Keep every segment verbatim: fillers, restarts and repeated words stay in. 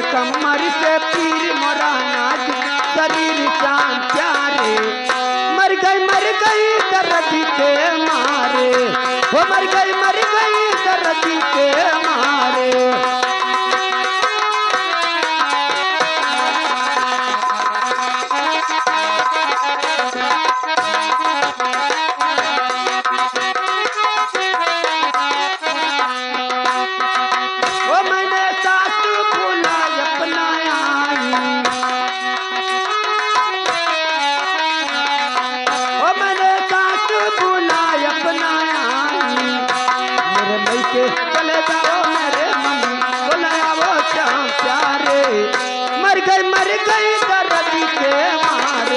कमर से पीर मोरा नाच शरीर चांद प्यारे मर गई मर गई दर्द के मारे वो मर गई मर गई दर्द के मारे चले जाओ मेरे मम्मी बुलाया वो श्याम प्यारे मर गई मर गई दर्द के मारे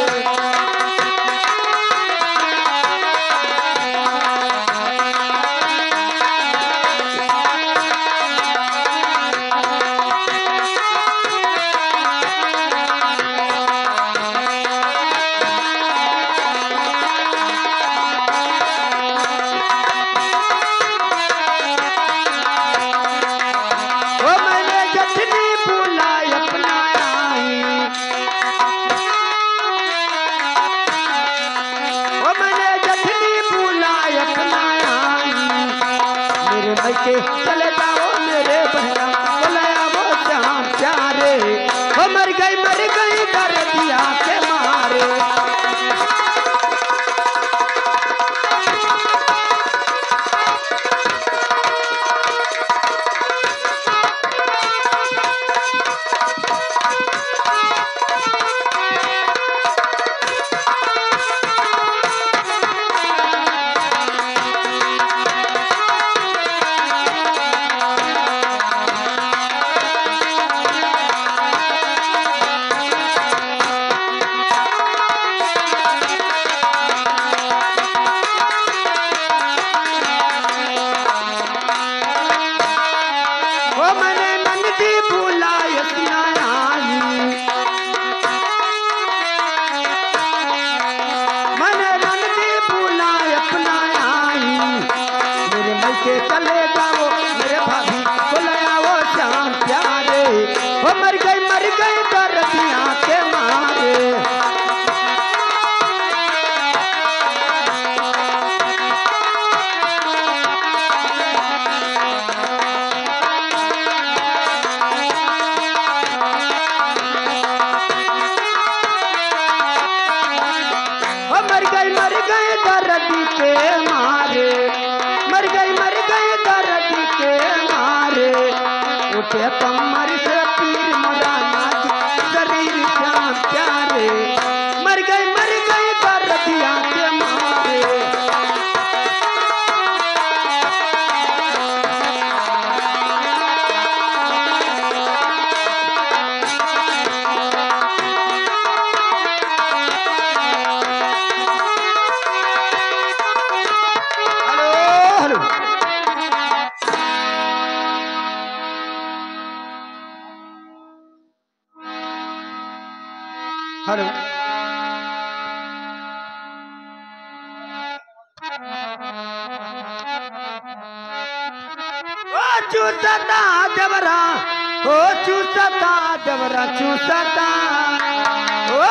चले जाओ मेरे बहना बुलाया वो श्याम प्यारे वो मर गई मर गई दर्दिया के मारे चले जाओ मेरे भाभी बुलाया वो श्याम प्यारे वो मर गई मर गई दर्दिया के मारे वो मर गई मर गई दर्द के मारे मर गई मर गई दर्द के मारे उठे कमर से पीर मोरा नाच शरीर श्याम प्यारे मर गई मर गई दर्दिया के मारे हेलो ओ चूसता देवरा ओ चूसता देवरा चूसता